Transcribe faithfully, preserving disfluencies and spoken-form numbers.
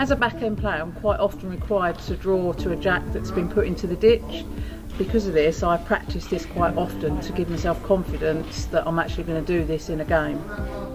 as a back-end player, I'm quite often required to draw to a jack that's been put into the ditch. Because of this, I practice this quite often to give myself confidence that I'm actually going to do this in a game.